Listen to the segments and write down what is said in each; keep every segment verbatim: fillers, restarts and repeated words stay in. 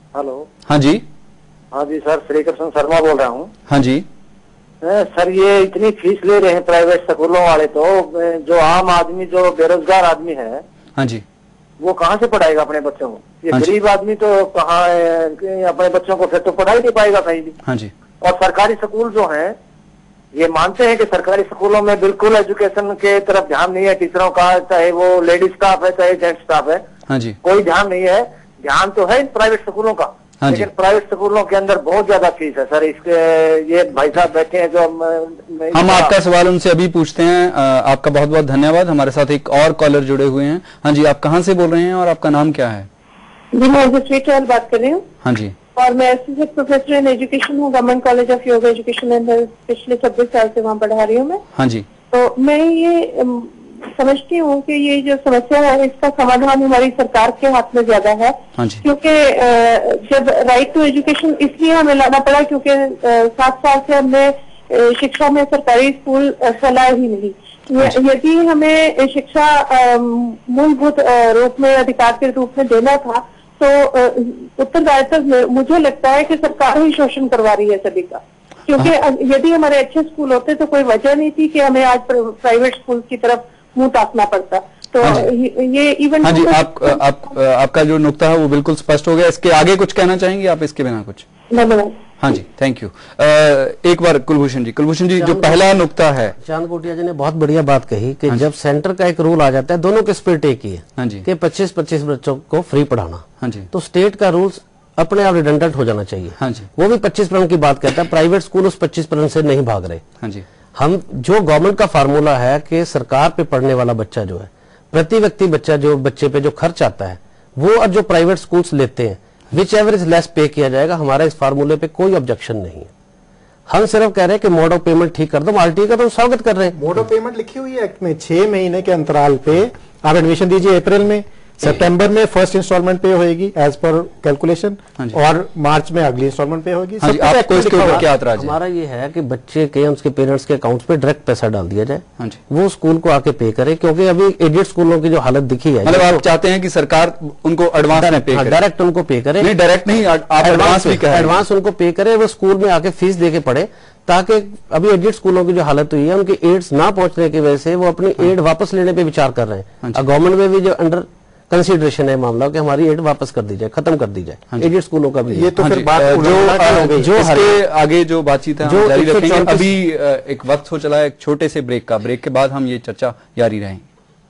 Hello. हाँ जी। हाँ जी सर, श्री कृष्ण शर्मा बोल रहा हूँ। हाँ जी सर, ये इतनी फीस ले रहे हैं प्राइवेट स्कूलों वाले, तो जो आम आदमी, जो बेरोजगार आदमी है, हाँ जी, वो कहाँ से पढ़ाएगा अपने बच्चों को? ये हाँ गरीब आदमी तो कहाँ अपने बच्चों को फिर तो पढ़ा ही नहीं पाएगा कहीं भी। हाँ जी। और सरकारी स्कूल जो हैं, ये मानते हैं कि सरकारी स्कूलों में बिल्कुल एजुकेशन के तरफ ध्यान नहीं है टीचरों का, चाहे वो लेडीज स्टाफ है चाहे जेंट्स स्टाफ है। हाँ जी, कोई ध्यान नहीं है। ध्यान तो है इन प्राइवेट स्कूलों का, हाँ लेकिन प्राइवेट स्कूलों के अंदर बहुत ज्यादा फीस है सर। इसके ये भाई साहब बैठे हैं जो हम, हम आपका सवाल उनसे अभी पूछते हैं। आपका बहुत बहुत धन्यवाद। हमारे साथ एक और कॉलर जुड़े हुए हैं। हाँ जी, आप कहाँ से बोल रहे हैं और आपका नाम क्या है? जी, मैं एडमिनिस्ट्रेटर बात कर रही हूँ। हाँ जी। और मैं असिस्टेंट प्रोफेसर इन एजुकेशन हूँ, government college of yoga education and health. पिछले छब्बीस साल से वहाँ पढ़ा रही हूँ मैं। हाँ जी। तो मैं ये समझती हूँ कि ये जो समस्या है, इसका समाधान हमारी सरकार के हाथ में ज्यादा है। हाँ जी। क्योंकि जब राइट टू एजुकेशन इसलिए हमें लाना पड़ा क्योंकि सात साल से हमने शिक्षा में सरकारी स्कूल फैलाए ही नहीं। यदि हमें शिक्षा मूलभूत रूप में, अधिकार के रूप में देना था, तो उत्तरदायित्व मुझे लगता है कि सरकार ही शोषण करवा रही है सभी का। क्योंकि यदि हमारे अच्छे स्कूल होते तो कोई वजह नहीं थी कि हमें आज प्राइवेट स्कूल की तरफ मुंह ताकना पड़ता। तो हाँ ये इवन हाँ जी, आप, आप आपका जो नुक्ता है वो बिल्कुल स्पष्ट हो गया। इसके आगे कुछ कहना चाहेंगे आप इसके बिना कुछ? धन्यवाद। हाँ जी, थैंक यू। एक बार कुलभूषण जी, कुलभूषण जी जो पहला नुक्ता है, चांद कोटिया जी ने बहुत बढ़िया बात कही कि जब सेंटर का एक रूल आ जाता है, दोनों के स्प्लिट एक ही है। हाँ जी, कि पच्चीस पच्चीस बच्चों को फ्री पढ़ाना। हाँ जी, तो स्टेट का रूल्स अपने आप रिडंडेंट हो जाना चाहिए। हाँ जी, वो भी पच्चीस परसेंट की बात करता है, प्राइवेट स्कूल उस पच्चीस परसेंट से नहीं भाग रहे। हाँ जी। हम जो गवर्नमेंट का फार्मूला है कि सरकार पे पढ़ने वाला बच्चा जो है, प्रति व्यक्ति बच्चा जो बच्चे पे जो खर्च आता है, वो और जो प्राइवेट स्कूल्स लेते हैं, विच एवरेज लेस पे किया जाएगा। हमारा इस फार्मूले पे कोई ऑब्जेक्शन नहीं है। हम सिर्फ कह रहे हैं कि मोड ऑफ पेमेंट ठीक कर दो। आरटीए का तो स्वागत कर रहे हैं। मोड ऑफ पेमेंट लिखी हुई है एक्ट में, छह महीने के अंतराल पे आप एडमिशन दीजिए। अप्रैल में, सितंबर में फर्स्ट इंस्टॉलमेंट पे होएगी एज पर कैलकुलेशन, और मार्च में अगली इंस्टॉलमेंट पे होगी। हाँ जी, आपको इसके ऊपर क्या एतराज है? हमारा ये है कि बच्चे के उसके पेरेंट्स के अकाउंट पे डायरेक्ट पैसा डाल दिया जाए। हाँ जी, वो स्कूल को आके पे करे, क्योंकि अभी एडेड स्कूलों की जो हालत दिखी है, मतलब आप चाहते हैं कि सरकार उनको एडवांस में पे करे? डायरेक्ट उनको पे करे। नहीं, डायरेक्ट नहीं, आप एडवांस भी कहें। एडवांस उनको पे करे, वो स्कूल में आके फीस दे के पढ़े, ताकि अभी एडेड स्कूलों की जो हालत हुई है, उनकी एड्स ना पहुंचने की वजह से वो अपनी एड वापस लेने पे विचार कर रहे हैं। गवर्नमेंट में भी जो अंडर कंसीडरेशन है मामला कि हमारी एड वापस कर दी जाए, खत्म कर दी जाए एडेड स्कूलों का भी। ये तो फिर बात जो जो इसके आगे जो बातचीत है जो जारी रखेंगे। अभी एक वक्त हो चला है एक छोटे से ब्रेक का। ब्रेक के बाद हम ये चर्चा जारी रहेंगे।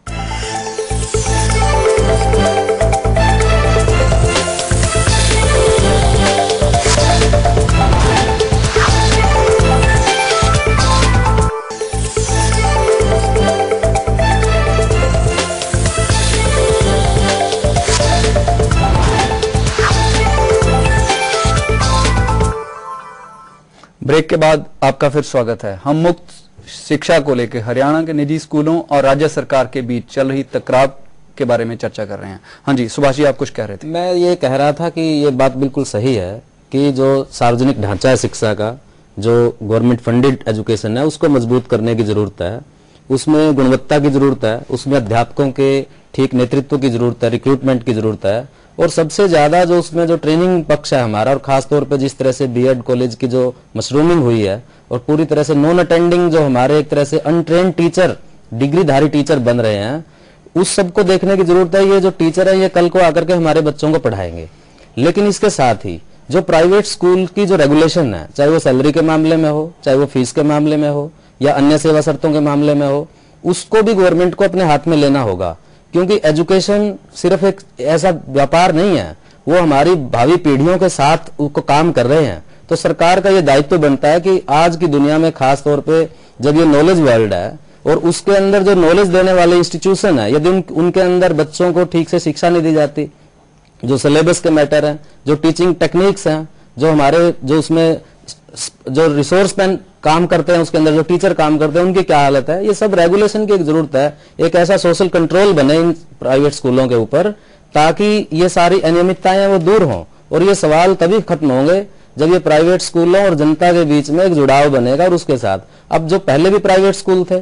ब्रेक के बाद आपका फिर स्वागत है। हम मुक्त शिक्षा को लेकर हरियाणा के निजी स्कूलों और राज्य सरकार के बीच चल रही टकराव के बारे में चर्चा कर रहे हैं। हाँ जी, सुभाष जी, आप कुछ कह रहे थे। मैं ये कह रहा था कि ये बात बिल्कुल सही है कि जो सार्वजनिक ढांचा है शिक्षा का, जो गवर्नमेंट फंडेड एजुकेशन है, उसको मजबूत करने की जरूरत है। उसमें गुणवत्ता की जरूरत है, उसमें अध्यापकों के ठीक नेतृत्व की जरूरत है, रिक्रूटमेंट की जरूरत है, और सबसे ज्यादा जो उसमें जो ट्रेनिंग पक्ष है हमारा, और खास तौर पे जिस तरह से बीएड कॉलेज की जो मशरूमिंग हुई है और पूरी तरह से नॉन अटेंडिंग जो हमारे एक तरह से अनट्रेन्ड टीचर, डिग्रीधारी टीचर बन रहे हैं, उस सबको देखने की जरूरत है। ये जो टीचर है ये कल को आकर के हमारे बच्चों को पढ़ाएंगे। लेकिन इसके साथ ही जो प्राइवेट स्कूल की जो रेगुलेशन है, चाहे वो सैलरी के मामले में हो, चाहे वो फीस के मामले में हो, या अन्य सेवा शर्तों के मामले में हो, उसको भी गवर्नमेंट को अपने हाथ में लेना होगा। क्योंकि एजुकेशन सिर्फ एक ऐसा व्यापार नहीं है, वो हमारी भावी पीढ़ियों के साथ उसको काम कर रहे हैं। तो सरकार का ये दायित्व बनता है कि आज की दुनिया में खास तौर पे जब ये नॉलेज वर्ल्ड है और उसके अंदर जो नॉलेज देने वाले इंस्टीट्यूशन है, यदि उन, उनके अंदर बच्चों को ठीक से शिक्षा नहीं दी जाती, जो सिलेबस के मैटर है, जो टीचिंग टेक्निक्स हैं, जो हमारे जो उसमें जो रिसोर्स मैन काम करते हैं, उसके अंदर जो टीचर काम करते हैं, उनकी क्या हालत है, ये सब रेगुलेशन की एक जरूरत है। एक ऐसा सोशल कंट्रोल बने इन प्राइवेट स्कूलों के ऊपर, ताकि ये सारी अनियमितताएं वो दूर हों। और ये सवाल तभी खत्म होंगे जब ये प्राइवेट स्कूलों और जनता के बीच में एक जुड़ाव बनेगा। और उसके साथ अब जो पहले भी प्राइवेट स्कूल थे,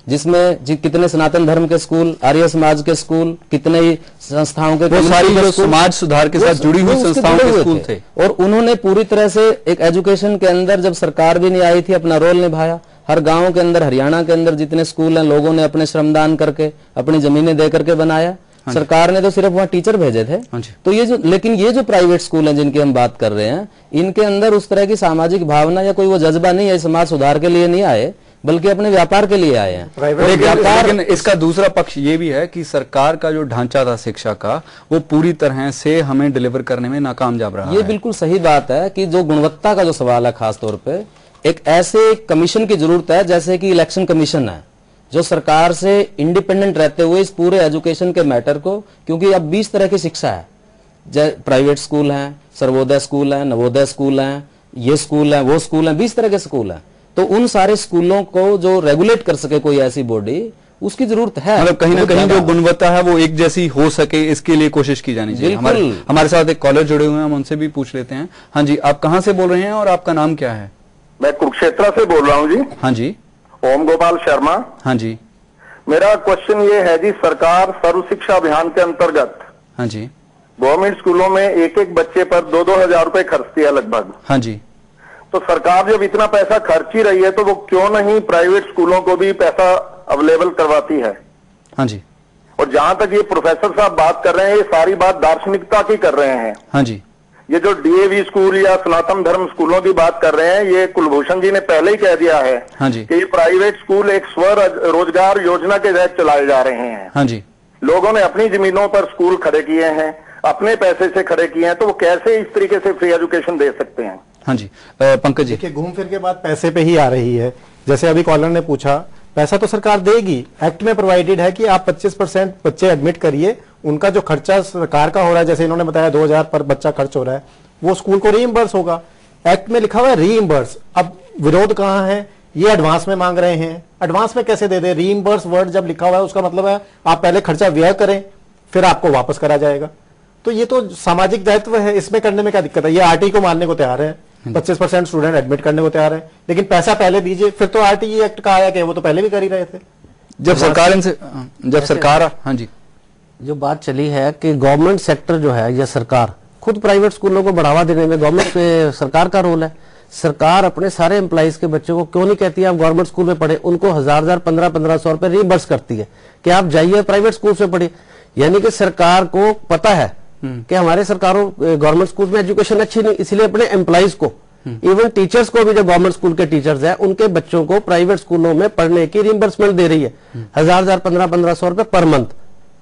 जिसमें जी कितने सनातन धर्म के स्कूल, आर्य समाज के स्कूल, कितने ही संस्थाओं के, वो सारी जो समाज सुधार के साथ जुड़ी हुई संस्थाओं के स्कूल थे, और उन्होंने पूरी तरह से एक एजुकेशन के अंदर, जब सरकार भी नहीं आई थी, अपना रोल निभाया। हर गांव के अंदर, हरियाणा के अंदर जितने स्कूल हैं, लोगों ने अपने श्रमदान करके, अपनी जमीनें दे करके बनाया। सरकार ने तो सिर्फ वहां टीचर भेजे थे। तो ये जो, लेकिन ये जो प्राइवेट स्कूल हैं जिनकी हम बात कर रहे हैं, इनके अंदर उस तरह की सामाजिक भावना या कोई वो जज्बा नहीं है। समाज सुधार के लिए नहीं आए, बल्कि अपने व्यापार के लिए आए हैं। लेकिन, लेकिन इसका दूसरा पक्ष ये भी है कि सरकार का जो ढांचा था शिक्षा का, वो पूरी तरह से हमें डिलीवर करने में नाकामयाब रहा। ये बिल्कुल सही बात है कि जो गुणवत्ता का जो सवाल है, खास तौर पे एक ऐसे कमीशन की जरूरत है जैसे कि इलेक्शन कमीशन है, जो सरकार से इंडिपेंडेंट रहते हुए इस पूरे एजुकेशन के मैटर को, क्योंकि अब बीस तरह की शिक्षा है, प्राइवेट स्कूल हैं, सर्वोदय स्कूल हैं, नवोदय स्कूल हैं, ये स्कूल हैं, वो स्कूल हैं, बीस तरह के स्कूल हैं। तो उन सारे स्कूलों को जो रेगुलेट कर सके कोई ऐसी बॉडी, उसकी जरूरत है। मतलब कहीं ना कहीं जो गुणवत्ता है वो एक जैसी हो सके, इसके लिए कोशिश की जानी चाहिए। हमारे हमारे साथ एक कॉलर जुड़े हुए हैं, हम उनसे भी पूछ लेते हैं। हाँ जी, आप कहाँ से बोल रहे हैं और आपका नाम क्या है? मैं कुरुक्षेत्र से बोल रहा हूँ जी। हाँ जी। ओम गोपाल शर्मा। हाँ जी। मेरा क्वेश्चन ये है जी, सरकार सर्व शिक्षा अभियान के अंतर्गत, हाँ जी, गवर्नमेंट स्कूलों में एक एक बच्चे पर दो दो हजार रुपए खर्चती है लगभग। हाँ जी। तो सरकार जब इतना पैसा खर्च ही रही है, तो वो क्यों नहीं प्राइवेट स्कूलों को भी पैसा अवेलेबल करवाती है? हाँ जी। और जहां तक ये प्रोफेसर साहब बात कर रहे हैं, ये सारी बात दार्शनिकता की कर रहे हैं। हाँ जी। ये जो डीएवी स्कूल या सनातन धर्म स्कूलों की बात कर रहे हैं, ये कुलभूषण जी ने पहले ही कह दिया है। हाँ जी। कि ये प्राइवेट स्कूल एक स्व रोजगार योजना के तहत चलाए जा रहे हैं। हाँ जी। लोगों ने अपनी जमीनों पर स्कूल खड़े किए हैं, अपने पैसे से खड़े किए हैं, तो वो कैसे इस तरीके से फ्री एजुकेशन दे सकते हैं? हाँ जी, पंकज जी। देखिए, घूम फिर के बात पैसे पे ही आ रही है। जैसे अभी कॉलर ने पूछा, पैसा तो सरकार देगी, एक्ट में प्रोवाइडेड है कि आप पच्चीस परसेंट बच्चे एडमिट करिए, उनका जो खर्चा सरकार का हो रहा है, जैसे इन्होंने बताया दो हजार पर बच्चा खर्च हो रहा है, वो स्कूल को रीइंबर्स होगा। एक्ट में लिखा हुआ है रीइंबर्स। अब विरोध कहां है? ये एडवांस में मांग रहे हैं। एडवांस में कैसे दे दे? रीइंबर्स वर्ड जब लिखा हुआ है, उसका मतलब है आप पहले खर्चा व्यय करें, फिर आपको वापस करा जाएगा। तो ये तो सामाजिक दायित्व है, इसमें करने में क्या दिक्कत है? ये आरटी को मानने को तैयार है, पच्चीस परसेंट स्टूडेंट एडमिट करने को तैयार है, लेकिन पैसा पहले दीजिए। फिर तो आरटीई एक्ट का आया कि वो तो पहले भी कर ही रहे थे जब सरकार इनसे जब सरकार हाँ जी, जो बात चली है कि गवर्नमेंट सेक्टर जो है या सरकार खुद प्राइवेट स्कूलों को बढ़ावा देने में गवर्नमेंट पे सरकार का रोल है। सरकार अपने सारे एम्प्लॉइज के बच्चों को क्यों नहीं कहती है आप गवर्नमेंट स्कूल में पढ़े? उनको हजार हजार पंद्रह पंद्रह सौ रुपए रीइंबर्स करती है कि आप जाइए प्राइवेट स्कूल से पढ़िए। यानी कि सरकार को पता है कि हमारे सरकारों गवर्नमेंट स्कूल में एजुकेशन अच्छी नहीं, इसलिए अपने एम्प्लॉइज को, इवन टीचर्स को भी, जो गवर्नमेंट स्कूल के टीचर्स हैं, उनके बच्चों को प्राइवेट स्कूलों में पढ़ने की रीइंबर्समेंट दे रही है, हजार हजार पंद्रह पंद्रह सौ रुपए पर मंथ।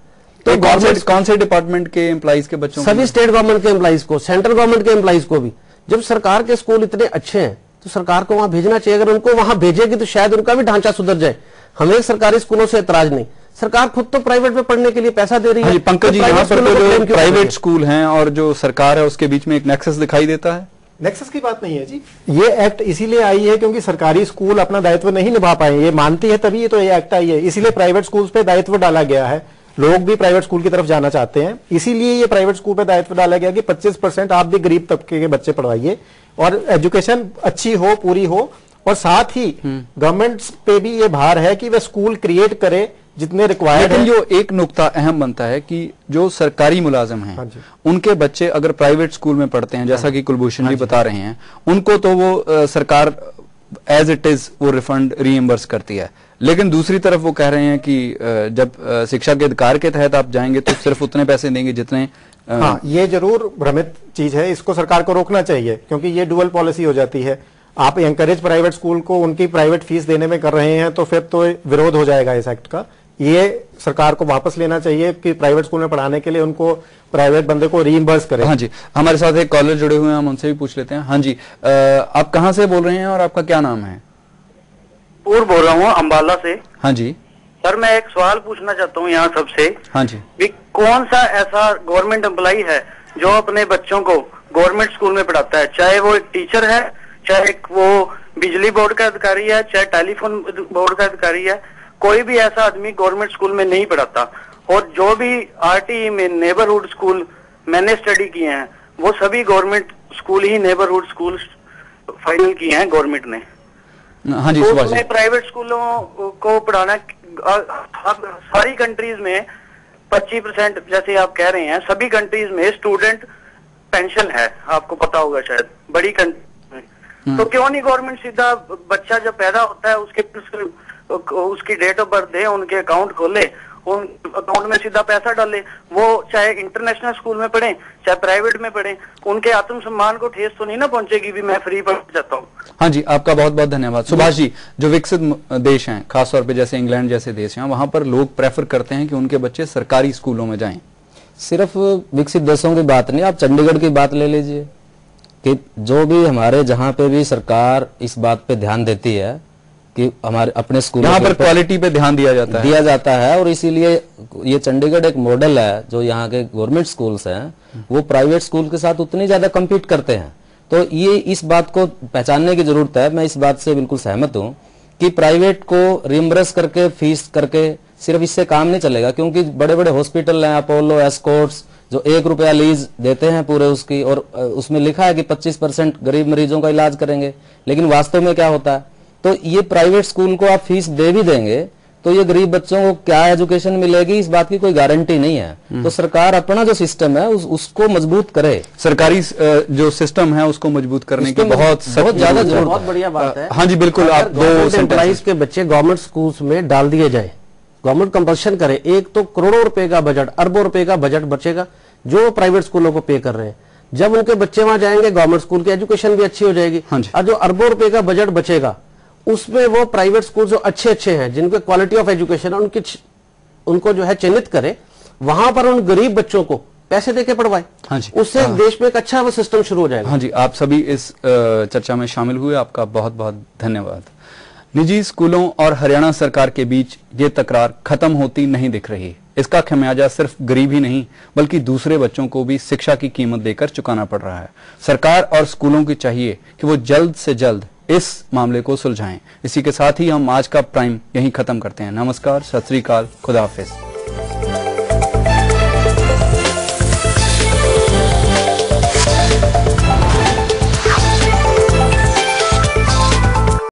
तो गवर्नमेंट कौन से डिपार्टमेंट के एम्प्लॉइज के बच्चों? सभी स्टेट गवर्नमेंट के एम्प्लॉइज को, सेंट्रल गवर्नमेंट के एम्प्लॉइज को भी। जब सरकार के स्कूल इतने अच्छे हैं तो सरकार को वहां भेजना चाहिए। अगर उनको वहां भेजेगी तो शायद उनका भी ढांचा सुधर जाए। हमें सरकारी स्कूलों से एतराज नहीं, सरकार खुद तो प्राइवेट में पढ़ने के लिए पैसा दे रही है। पंकज जी, यहाँ पर तो जो प्राइवेट स्कूल हैं और जो सरकार है उसके बीच में एक नेक्सस दिखाई देता है। नेक्सस की बात नहीं है जी, ये एक्ट इसीलिए आई है क्योंकि सरकारी स्कूल अपना दायित्व नहीं निभा पाए, ये मानती है, तभी ये तो ये एक्ट आई है। इसीलिए प्राइवेट स्कूल पे दायित्व डाला गया है। लोग भी प्राइवेट स्कूल की तरफ जाना चाहते हैं, इसीलिए ये प्राइवेट स्कूल पे दायित्व डाला गया कि पच्चीस परसेंट आप भी गरीब तबके के बच्चे पढ़वाइए और एजुकेशन अच्छी हो, पूरी हो। और साथ ही गवर्नमेंट पे भी ये भार है कि वे स्कूल क्रिएट करे जितने रिक्वायर्ड है। लेकिन जो एक नुक्ता अहम बनता है कि जो सरकारी मुलाजिम हैं, हाँ उनके बच्चे अगर प्राइवेट स्कूल में पढ़ते हैं, जैसा कि कुलभूषण जी बता रहे हैं, उनको तो वो आ, सरकार एज इट इज वो रिफंड रीइंबर्स करती है। लेकिन दूसरी तरफ वो कह रहे हैं कि जब शिक्षा के अधिकार के तहत आप जाएंगे तो सिर्फ उतने पैसे देंगे जितने। हाँ, ये जरूर भ्रमित चीज है, इसको सरकार को रोकना चाहिए क्योंकि ये डुअल पॉलिसी हो जाती है। आप एंकरेज प्राइवेट स्कूल को उनकी प्राइवेट फीस देने में कर रहे हैं तो फिर तो विरोध हो जाएगा इस एक्ट का। ये सरकार को वापस लेना चाहिए कि प्राइवेट स्कूल में पढ़ाने के लिए उनको प्राइवेट बंदे को रीइंबर्स करे। हाँ जी, हमारे साथ एक कॉलर जुड़े हुए हैं, हम उनसे भी पूछ लेते हैं। हाँ जी, आ, आप कहाँ से बोल रहे हैं और आपका क्या नाम है? पूर्व बोल रहा हूँ अंबाला से। हाँ जी सर, मैं एक सवाल पूछना चाहता हूँ यहाँ सबसे। हाँ जी, भी कौन सा ऐसा गवर्नमेंट एम्प्लॉई है जो अपने बच्चों को गवर्नमेंट स्कूल में पढ़ाता है? चाहे वो एक टीचर है, चाहे वो बिजली बोर्ड का अधिकारी है, चाहे टेलीफोन बोर्ड का अधिकारी है, कोई भी ऐसा आदमी गवर्नमेंट स्कूल में नहीं पढ़ाता। और जो भी आरटीई में नेबरहुड स्कूल मैंने स्टडी किए हैं, वो सभी गवर्नमेंट स्कूल ही नेबरहुड स्कूल फाइनल किए हैं गवर्नमेंट ने। हाँ जी, तो उसमें प्राइवेट स्कूलों को पढ़ाना सारी कंट्रीज में पच्चीस परसेंट जैसे आप कह रहे हैं, सभी कंट्रीज में स्टूडेंट पेंशन है, आपको पता होगा शायद बड़ी कंट्री में। तो क्यों नहीं गवर्नमेंट सीधा बच्चा जब पैदा होता है उसके उसकी डेट ऑफ बर्थ दे, उनके अकाउंट खोले, उन अकाउंट में सीधा पैसा डाले, वो चाहे इंटरनेशनल स्कूल में पढ़े चाहे प्राइवेट में पढ़े, उनके आत्मसम्मान को ठेस तो नहीं ना पहुंचेगी भी मैं फ्री पढ़ जाता हूँ। हाँ जी, आपका बहुत बहुत धन्यवाद। सुभाष जी, जो विकसित देश हैं खासतौर पे जैसे इंग्लैंड जैसे देश हैं, वहां पर लोग प्रेफर करते हैं कि उनके बच्चे सरकारी स्कूलों में जाएं। सिर्फ विकसित देशों की बात नहीं, आप चंडीगढ़ की बात ले लीजिए कि जो भी हमारे जहां पे भी सरकार इस बात पे ध्यान देती है कि हमारे अपने स्कूल यहाँ पर क्वालिटी पे ध्यान दिया जाता है दिया जाता है और इसीलिए ये चंडीगढ़ एक मॉडल है। जो यहाँ के गवर्नमेंट स्कूल्स हैं वो प्राइवेट स्कूल के साथ उतनी ज्यादा कम्पीट करते हैं, तो ये इस बात को पहचानने की जरूरत है। मैं इस बात से बिल्कुल सहमत हूँ कि प्राइवेट को रिम्बर्स करके फीस करके सिर्फ इससे काम नहीं चलेगा, क्योंकि बड़े बड़े हॉस्पिटल हैं, अपोलो, एस्कॉर्ट्स, जो एक रुपया लीज देते हैं पूरे उसकी, और उसमें लिखा है कि पच्चीस परसेंट गरीब मरीजों का इलाज करेंगे, लेकिन वास्तव में क्या होता है? तो ये प्राइवेट स्कूल को आप फीस दे भी देंगे तो ये गरीब बच्चों को क्या एजुकेशन मिलेगी, इस बात की कोई गारंटी नहीं है। तो सरकार अपना जो सिस्टम है उस, उसको मजबूत करे। सरकारी जो सिस्टम है उसको मजबूत करने की बहुत बहुत ज्यादा जरूरत। बहुत बढ़िया बात है। हाँ जी बिल्कुल। आप दो एम्प्लॉइज के बच्चे गवर्नमेंट स्कूल्स में डाल दिए जाए, गवर्नमेंट कंपल्शन करे, एक तो करोड़ों रुपए का बजट, अरबों रुपए का बजट बचेगा जो प्राइवेट स्कूलों को पे कर रहे हैं। जब उनके बच्चे वहां जाएंगे गवर्नमेंट स्कूल की एजुकेशन भी अच्छी हो जाएगी। और जो अरबों रुपए का बजट बचेगा उसमें वो प्राइवेट स्कूल जो अच्छे अच्छे हैं, जिनके क्वालिटी ऑफ एजुकेशन है, उनकी उनको जो है चिन्हित करे, वहां पर उन गरीब बच्चों को पैसे देके पढ़वाए। हाँ जी, उससे हाँ। देश में एक अच्छा वो सिस्टम शुरू हो जाएगा। हाँ जी, आप सभी इस चर्चा में शामिल हुए, आपका बहुत बहुत धन्यवाद। निजी स्कूलों और हरियाणा सरकार के बीच ये तकरार खत्म होती नहीं दिख रही। इसका खमियाजा सिर्फ गरीब ही नहीं बल्कि दूसरे बच्चों को भी शिक्षा की कीमत देकर चुकाना पड़ रहा है। सरकार और स्कूलों की चाहिए कि वो जल्द से जल्द इस मामले को सुलझाएं। इसी के साथ ही हम आज का प्राइम यहीं खत्म करते हैं। नमस्कार, सत श्री अकाल, खुदा हाफिज।